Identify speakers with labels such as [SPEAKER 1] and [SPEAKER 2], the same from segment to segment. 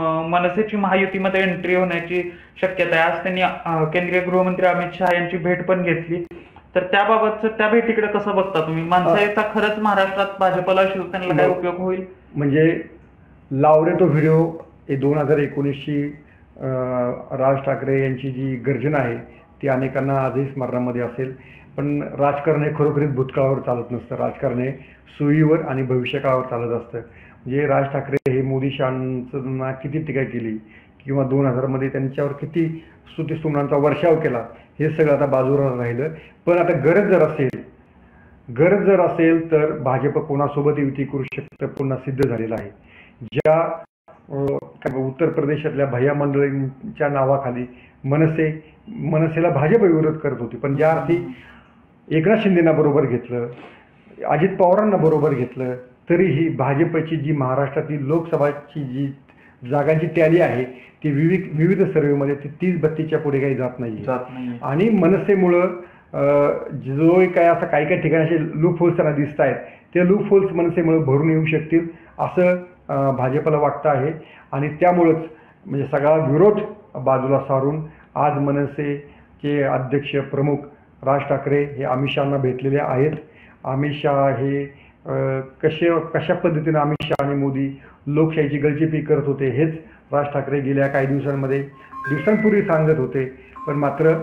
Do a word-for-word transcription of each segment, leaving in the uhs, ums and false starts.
[SPEAKER 1] मनसेची महायुतीमध्ये entry होण्याची शक्यता आहे. आज त्यांनी अं, केंद्रीय गृहमंत्री अमित शहा यांची भेट पण घेतली. तर त्याबाबत त्या भेटीकडे कसं बघता तुम्ही? मनसेचा खरंच महाराष्ट्रात भाजपला शिवसेनेला काय उपयोग होईल?
[SPEAKER 2] म्हणजे लावरे तो व्हिडिओ हे दोन हजार एकोणीसची राज ठाकरे यांची जी गर्जना आहे ती अनेकांना आजही स्मरणामध्ये असेल. पण राजकारण हे खरोखरीच भूतकाळावर चालत नसतं. राजकारण हे सोयीवर आणि भविष्यकाळावर चालत असतं. म्हणजे राज ठाकरे हे मोदी शहांना किती टीका केली किंवा दोन हजारमध्ये त्यांच्यावर किती स्तुतिस्तुमनांचा वर्षाव केला हे सगळं आता बाजूला राहिलं. पण आता गरज जर असेल गरज जर असेल तर भाजप कोणासोबत युती करू शकतं पुन्हा सिद्ध झालेलं आहे. ज्या उत्तर प्रदेशातल्या भैया मंडळींच्या नावाखाली मनसे मनसेला भाजप विरोध करत होती, पण ज्या अर्थी एकनाथ शिंदेना बरोबर घेतलं, अजित पवारांना बरोबर घेतलं, तरीही भाजपची जी महाराष्ट्रातील लोकसभाची जी जागांची टॅली आहे ती विविध विविध सर्वेमध्ये ती तीस बत्तीसच्या पुढे काही जात नाही. आणि मनसेमुळं जो काय असं काही काही ठिकाणी असे लूप होल्स त्यांना दिसत आहेत ते लूप होल्स मनसेमुळे भरून येऊ शकतील असं भाजपला वाटतं आहे. आणि त्यामुळंच म्हणजे सगळा विरोध बाजूला सारून आज मनसेचे अध्यक्ष प्रमुख राज ठाकरे हे अमित शहांना भेटलेले आहेत. अमित शहा हे कसे कशा पद्धतीने अमित शहा आणि मोदी लोकशाहीची गळचेपी करत होते हेच राज ठाकरे गेल्या काही दिवसांमध्ये दिवसांपूर्वी सांगत होते. पण मात्र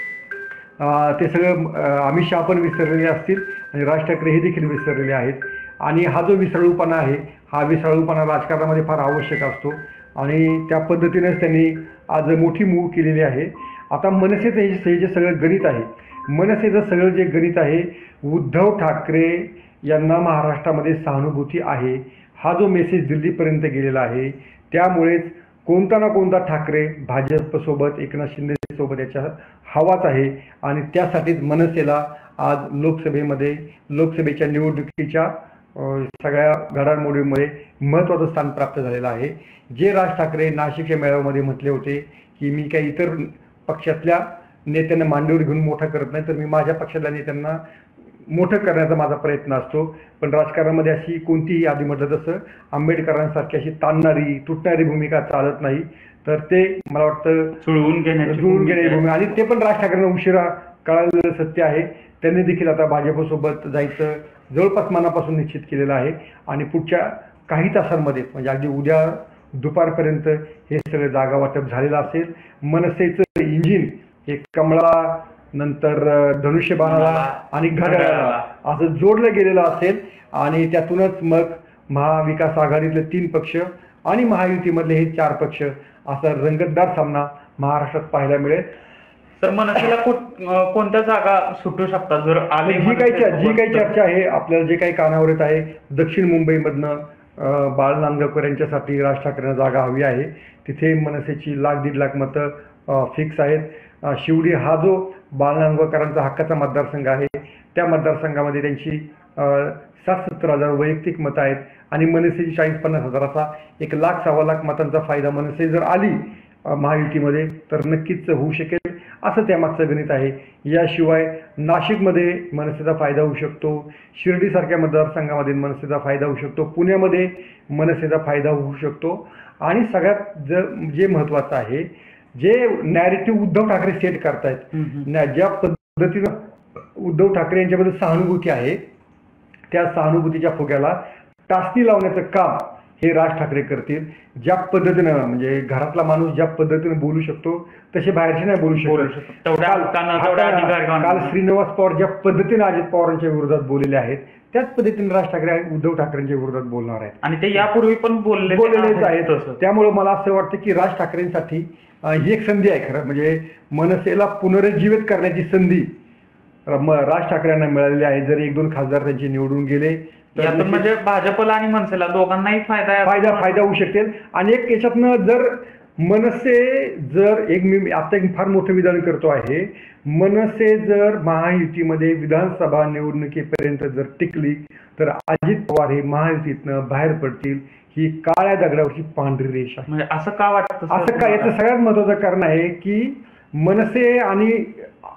[SPEAKER 2] ते सगळं अमित शहा पण विसरलेले असतील आणि राज ठाकरे हे देखील विसरलेले आहेत. आणि हा जो विसरळूपणा आहे हा विसरळूपणा राजकारणामध्ये फार आवश्यक असतो आणि त्या पद्धतीनेच त्यांनी आज मोठी मूव केलेली आहे. आता मनसेचं हे जे सगळं गणित आहे मनसेचं सगळं जे गणित आहे उद्धव ठाकरे यांना महाराष्ट्रामध्ये सहानुभूती आहे हा जो मेसेज दिल्लीपर्यंत गेलेला आहे. त्यामुळेच कोणता ना कोणता ठाकरे भाजपसोबत एकनाथ शिंदेसोबत याच्या हवाच आहे आणि त्यासाठीच मनसेला आज लोकसभेमध्ये लोकसभेच्या निवडणुकीच्या सगळ्या घडामोडींमध्ये महत्त्वाचं स्थान प्राप्त झालेलं आहे. जे राज ठाकरे नाशिकच्या मेळाव्यामध्ये म्हटले होते की मी काही इतर पक्षातल्या नेत्यांना मांडीवर घेऊन मोठं करत नाही तर मी माझ्या पक्षातल्या नेत्यांना मोठं करण्याचा माझा प्रयत्न असतो. पण राजकारणामध्ये अशी कोणतीही आधी म्हटलं तसं आंबेडकरांसारखी अशी ताणणारी तुटणारी भूमिका चालत नाही. तर ते मला वाटतं
[SPEAKER 1] जुळवून घेण्याची
[SPEAKER 2] जुळवून घेण्याची भूमिका आणि ते पण राज ठाकरेंना उशिरा कळालेलं सत्य आहे. त्यांनी देखील आता भाजपसोबत जायचं जवळपास मनापासून निश्चित केलेलं आहे आणि पुढच्या काही तासांमध्ये म्हणजे अगदी उद्या दुपारपर्यंत हे सगळं जागा वाटप झालेलं असेल. मनसेचं इंजिन हे कमळा नंतर धनुष्यबाणाला आणि घड्याळाला असं जोडलं गेलेलं असेल आणि त्यातूनच मग महाविकास आघाडीतले तीन पक्ष आणि महायुतीमधले हे चार पक्ष असा रंगतदार सामना महाराष्ट्रात पाहायला मिळेल.
[SPEAKER 1] तर मनसेला कोणत्या जागा सुटू शकतात जर आले?
[SPEAKER 2] जी काही जी काही चर्चा आहे आपल्याला जे काही कानावर येत आहे दक्षिण मुंबईमधनं बाळ नांदगावकर यांच्यासाठी राज ठाकरेंना जागा हवी आहे. तिथे मनसेची लाख दीड लाख मतं फिक्स आहेत. शिवडी हा जो बाळ नांदगावकरांचा हक्काचा मतदारसंघ आहे त्या मतदारसंघामध्ये त्यांची सात सत्तर हजार वैयक्तिक मतं आहेत आणि मनसेची चाळीस पन्नास हजार असा एक लाख सव्वा लाख मतांचा फायदा मनसे जर आली महायुतीमध्ये तर नक्कीच होऊ शकेल असं त्यामागचं गणित आहे. याशिवाय नाशिकमध्ये मनसेचा फायदा होऊ शकतो, शिर्डीसारख्या मतदारसंघामध्ये मनसेचा फायदा होऊ शकतो, पुण्यामध्ये मनसेचा फायदा होऊ शकतो आणि सगळ्यात ज जे महत्त्वाचं आहे जे नॅरेटिव्ह उद्धव ठाकरे सेट करतायत ज्या पद्धतीनं उद्धव ठाकरे यांच्याबद्दल सहानुभूती आहे त्या सहानुभूतीच्या फुग्याला टाचणी लावण्याचं काम हे राज ठाकरे करतील. ज्या पद्धतीनं म्हणजे घरातला माणूस ज्या पद्धतीने बोलू शकतो तसे बाहेरचे नाही बोलू शकतो. काल श्रीनिवास पवार ज्या पद्धतीने अजित पवारांच्या विरोधात बोललेले आहेत त्याच पद्धतीने राज ठाकरे उद्धव ठाकरेंच्या विरोधात बोलणार आहेत
[SPEAKER 1] आणि ते यापूर्वी पण बोलले
[SPEAKER 2] बोललेलेच आहेत. त्यामुळे मला असं वाटतं की राज ठाकरेंसाठी ही एक संधी आहे खरं म्हणजे मनसेला पुनरुज्जीवित करण्याची संधी राज ठाकरेंना मिळालेली आहे. जर एक दोन खासदार त्यांचे निवडून गेले
[SPEAKER 1] तर म्हणजे भाजपला आणि मनसेला दोघांनाही फायदा
[SPEAKER 2] फायदा फायदा होऊ शकेल. आणि एक याच्यातनं जर मनसे जर एक मी आता एक फार मोठं विधान करतो आहे मनसे जर महायुतीमध्ये विधानसभा निवडणुकीपर्यंत जर टिकली तर अजित पवार हे महायुतीतनं बाहेर पडतील. ही काळ्या दगडावरची पांढरी रेष आहे.
[SPEAKER 1] म्हणजे असं का वाटतं?
[SPEAKER 2] असं का याचं सगळ्यात महत्त्वाचं कारण आहे की मनसे आणि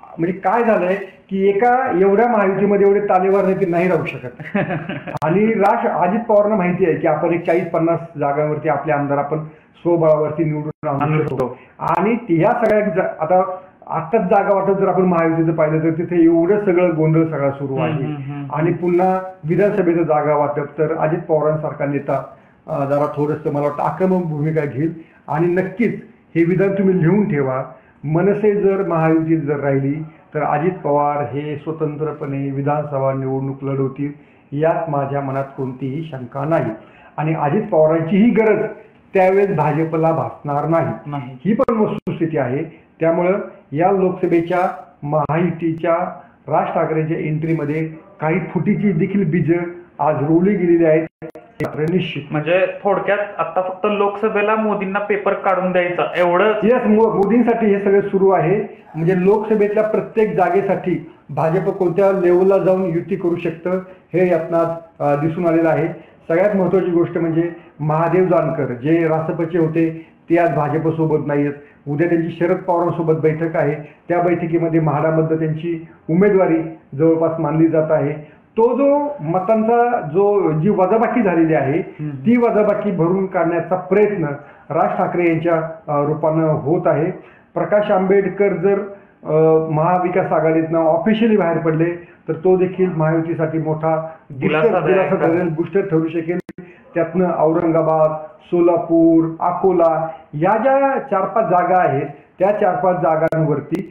[SPEAKER 2] म्हणजे काय झालंय की एका एवढ्या महायुतीमध्ये एवढे तालेवार नेते नाही राहू शकत आणि राज अजित पवारांना माहिती आहे की आपण एक चाळीस पन्नास जागांवरती आपले आमदार आपण स्वबळावरती निवडून आणू शकतो आणि ह्या सगळ्या आता आताच जागा वाटत जर आपण महायुतीचं पाहिलं तर तिथे एवढं सगळं गोंधळ सगळा सुरू आहे आणि पुन्हा विधानसभेचं जागा वाटप तर अजित पवारांसारखा नेता जरा थोडंसं मला वाटतं आक्रमक भूमिका घेईल आणि नक्कीच हे विधान तुम्ही लिहून ठेवा. मनसे जर महायुतीत जर राहिली तर अजित पवार हे स्वतंत्रपणे विधानसभा निवडणूक लढवतील यात माझ्या मनात कोणतीही शंका नाही आणि अजित पवारांचीही गरज त्यावेळेस भाजपला भासणार नाही ही पण वस्तुस्थिती आहे. त्यामुळं या लोकसभेच्या महायुतीच्या राज ठाकरेंच्या एंट्रीमध्ये काही फुटीची देखील बीज आज रोवली गेलेली आहेत निश्चित.
[SPEAKER 1] म्हणजे थोडक्यात आता फक्त लोकसभेला मोदींना पेपर काढून द्यायचा एवढं
[SPEAKER 2] यस मोदींसाठी हे सगळं सुरू आहे. म्हणजे लोकसभेतल्या प्रत्येक जागेसाठी भाजप कोणत्या लेवलला जाऊन युती करू शकतं हे यातनात दिसून आलेलं आहे. सगळ्यात महत्वाची गोष्ट म्हणजे महादेव जानकर जे रासपचे होते ते आज भाजपसोबत नाही आहेत. उद्या त्यांची शरद पवारांसोबत बैठक आहे. त्या बैठकीमध्ये म्हाडामधनं त्यांची उमेदवारी जवळपास मानली जात आहे. तो जो मतांचा जो जी वजाबाकी झालेली आहे ती वजाबाकी भरून काढण्याचा प्रयत्न राज ठाकरे यांच्या रूपानं होत आहे. प्रकाश आंबेडकर जर महाविकास आघाडीतनं ऑफिशियली बाहेर पडले तर तो देखील महायुतीसाठी मोठा दिलासा ठरेल बूस्टर ठरू शकेल. त्यातनं औरंगाबाद सोलापूर अकोला या ज्या चार पाच जागा आहेत त्या चार पाच जागांवरती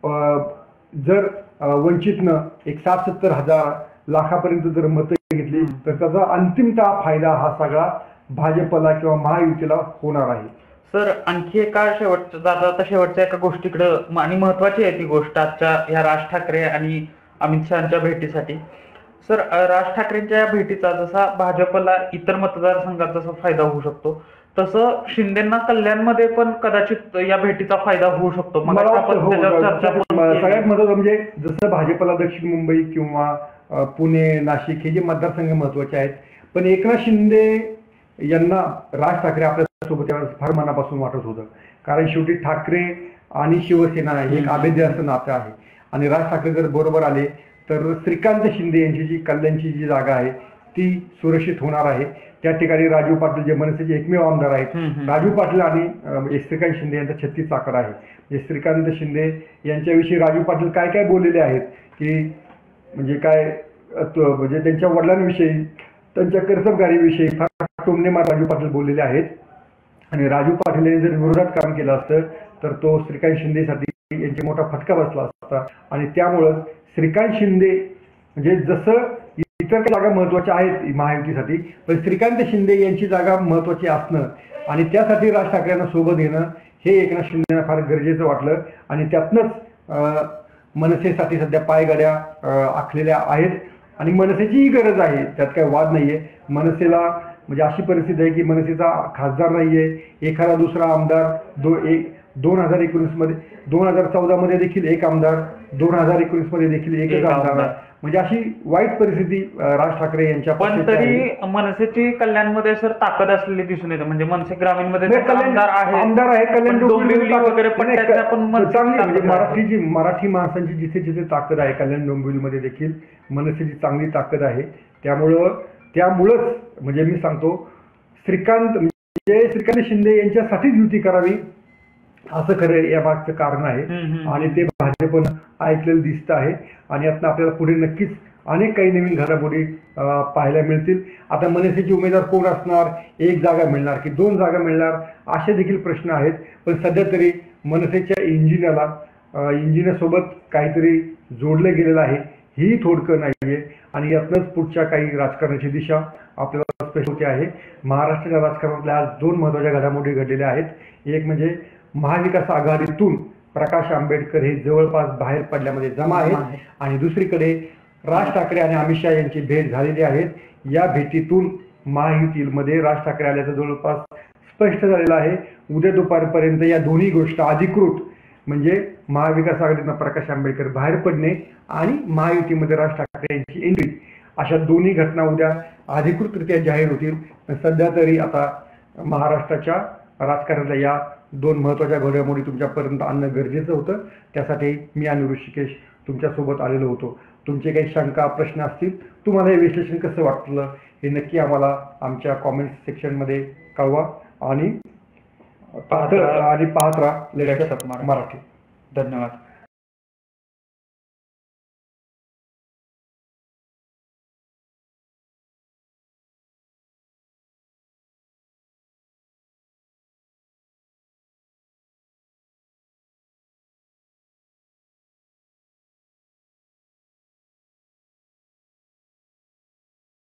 [SPEAKER 2] जर वंचितनं एक साठ सत्तर हजार लाखापर्यंत जर मतं घेतली तर त्याचा अंतिमतः फायदा हा सगळा भाजपला किंवा महायुतीला होणार आहे.
[SPEAKER 1] सर आणखी एका शेवटच्या जाता आता शेवटच्या एका गोष्टीकडे आणि महत्वाची आहे ती गोष्ट आजच्या या राज ठाकरे आणि अमित शहाच्या भेटीसाठी. सर राज ठाकरेंच्या या भेटीचा जसा भाजपला इतर मतदारसंघात जसा फायदा होऊ शकतो तसं शिंदेना कल्याणमध्ये पण कदाचित या भेटीचा फायदा होऊ शकतो.
[SPEAKER 2] सगळ्यात महत्वाचं म्हणजे जसं भाजपला दक्षिण मुंबई किंवा पुणे नाशिक हे जे मतदारसंघ महत्वाचे आहेत पण एकनाथ शिंदे यांना राज ठाकरे आपल्या सोबत फार मनापासून वाटत होतं कारण शेवटी ठाकरे आणि शिवसेना हे एक अभेद्य असं नातं आहे आणि राज ठाकरे जर बरोबर आले तर श्रीकांत शिंदे यांची जी कल्याणची जी जागा आहे ती सुरक्षित होणार आहे. त्या ठिकाणी राजू पाटील जे मनसेचे एकमेव आमदार आहेत राजू पाटील आणि श्रीकांत शिंदे यांचा छत्तीस चाकर आहे. म्हणजे श्रीकांत शिंदे यांच्याविषयी राजू पाटील काय काय बोललेले आहेत की म्हणजे काय म्हणजे त्यांच्या वडिलांविषयी त्यांच्या कर्तबगारीविषयी फार टोमणेमार राजू पाटील बोललेले आहेत आणि राजू पाटील यांनी जर विरोधात काम केलं असतं तर तो श्रीकांत शिंदेसाठी यांची मोठा फटका बसला असता आणि त्यामुळं श्रीकांत शिंदे म्हणजे जसं इतर जागा महत्वाच्या आहेत महायुतीसाठी पण श्रीकांत शिंदे यांची जागा महत्वाची असणं आणि त्यासाठी राज ठाकरेंना सोबत घेणं हे एकनाथ शिंदेना फार गरजेचं वाटलं आणि त्यातनंच मनसेसाठी सध्या पायगाड्या आखलेल्या आहेत आणि मनसेचीही गरज आहे त्यात काही वाद नाहीये. मनसेला म्हणजे अशी परिस्थिती आहे की मनसेचा खासदार नाहीये. एखादा दुसरा आमदार दो एक दोन हजार एकोणीस मध्ये दोन हजार चौदा मध्ये देखील एक आमदार दोन हजार एकोणीस मध्ये देखील एकच आमदार म्हणजे अशी वाईट परिस्थिती राज ठाकरे यांच्या
[SPEAKER 1] पण तरी मनसेची कल्याणमध्ये सर ताकद असलेली दिसून येते. म्हणजे मनसे ग्रामीणमध्ये आमदार आहे
[SPEAKER 2] आमदार आहे कल्याण
[SPEAKER 1] डोंबिवली वगैरे पण
[SPEAKER 2] चांगली मराठीची मराठी माणसांची जिथे जिथे ताकद आहे कल्याण डोंबिवलीमध्ये देखील मनसेची चांगली ताकद आहे. त्यामुळं त्यामुळंच म्हणजे मी सांगतो श्रीकांत म्हणजे श्रीकांत शिंदे यांच्यासाठीच युती करावी असं खरं या मागचं कारण आहे आणि ते भाजपनं ऐकलेलं दिसतं आहे आणि यातनं आपल्याला पुढे नक्कीच अनेक काही नवीन घडामोडी पाहायला मिळतील. आता मनसेचे उमेदवार कोण असणार एक जागा मिळणार की दोन जागा मिळणार असे देखील प्रश्न आहेत पण सध्या तरी मनसेच्या इंजिनाला इंजिनासोबत काहीतरी जोडलं गेलेलं आहे ही थोडकं नाहीये आणि यातनंच पुढच्या काही राजकारणाची दिशा आपल्याला स्पष्ट होते आहे. महाराष्ट्राच्या राजकारणातल्या आज दोन महत्वाच्या घडामोडी घडलेल्या आहेत. एक म्हणजे महाविकास आघाडीतून प्रकाश आंबेडकर हे जवळपास बाहेर पडल्यामध्ये जमा आहेत आणि दुसरीकडे राज ठाकरे आणि अमित शहा यांची भेट झालेली आहे. या भेटीतून महायुतीमध्ये राज ठाकरे आल्याचं जवळपास स्पष्ट झालेलं आहे. उद्या दुपारपर्यंत या दोन्ही गोष्ट अधिकृत म्हणजे महाविकास आघाडीतून प्रकाश आंबेडकर बाहेर पडणे आणि महायुतीमध्ये राज ठाकरे यांची एंट्री अशा दोन्ही घटना उद्या अधिकृतरित्या जाहीर होतील. सध्या तरी आता महाराष्ट्राच्या राजकारणातल्या या दोन महत्त्वाच्या घडामोडी तुमच्यापर्यंत आणणं गरजेचं होतं. त्यासाठी मी आणि ऋषिकेश तुमच्यासोबत आलेलो होतो. तुमचे काही शंका प्रश्न असतील, तुम्हाला हे विश्लेषण कसं वाटलं हे नक्की आम्हाला आमच्या कॉमेंट सेक्शनमध्ये कळवा आणि पाहत आणि पाहत राहा लेटेस्ट मराठी.
[SPEAKER 1] धन्यवाद.